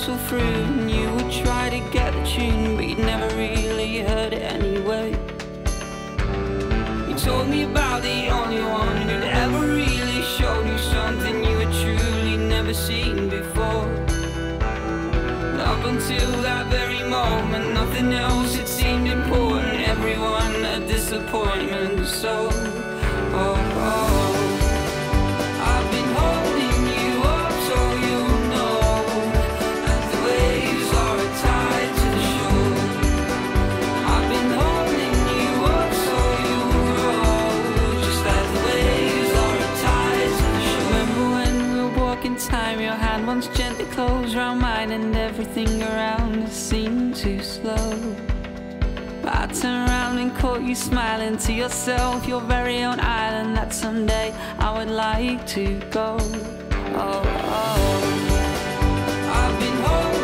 whistle through, and you would try to get the tune, but you'd never really heard it anyway. You told me about the only one who'd ever really shown you something you had truly never seen before. Up until that very moment, nothing else had seemed important, everyone a disappointment. So, I've been holding you up so you know that the waves are tied to the shore. I've been holding you up so you know just as the waves are tied to the shore. Remember when we were walking time, your hand once gently closed round mine, and everything around us seemed too slow. But I turned around and caught you smiling to yourself, your very own island that someday I would like to go. I've been holding